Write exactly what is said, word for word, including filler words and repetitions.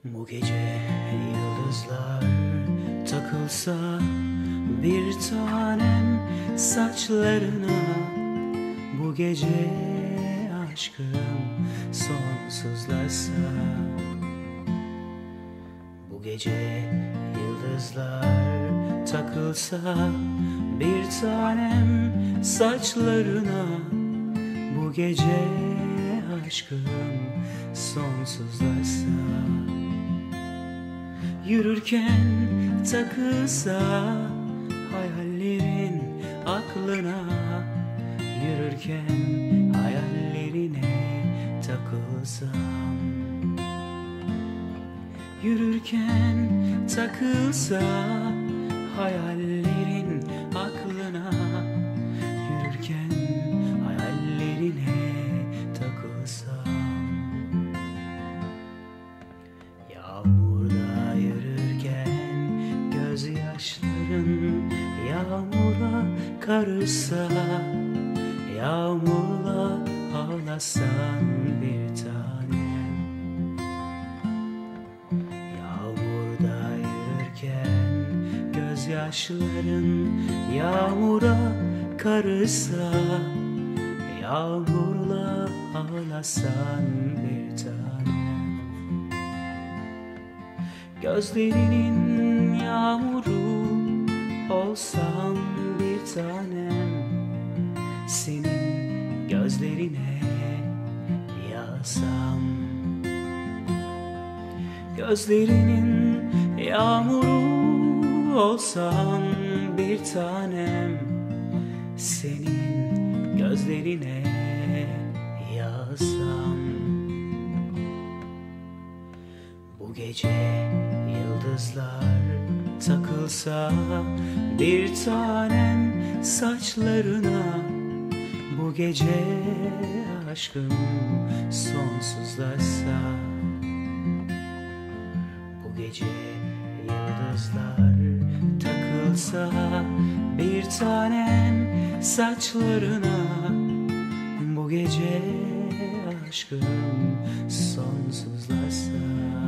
Bu gece yıldızlar takılsa bir tanem saçlarına, bu gece aşkım sonsuzlaşsa. Bu gece yıldızlar takılsa bir tanem saçlarına, bu gece aşkım sonsuzlaşsa. Yürürken takılsa hayallerin aklına, yürürken hayallerine takılsam. Yürürken takılsa hayallerin aklına, yürürken hayallerine takılsam. Yağmurda yürürken gözyaşların yağmura karışsa, yağmurla ağlasan bir tanem. Yağmurda yürürken gözyaşların yağmura karışsa, yağmurla ağlasan bir tanem. Gözlerinin yağmuru olsam bir tanem, senin gözlerine yağsam. Gözlerinin yağmuru olsam bir tanem, senin gözlerine yağsam. Bu gece yıldızlar takılsa bir tanem saçlarına, bu gece aşkım sonsuzlaşsa. Bu gece yıldızlar takılsa bir tanem saçlarına, bu gece aşkım sonsuzlaşsa.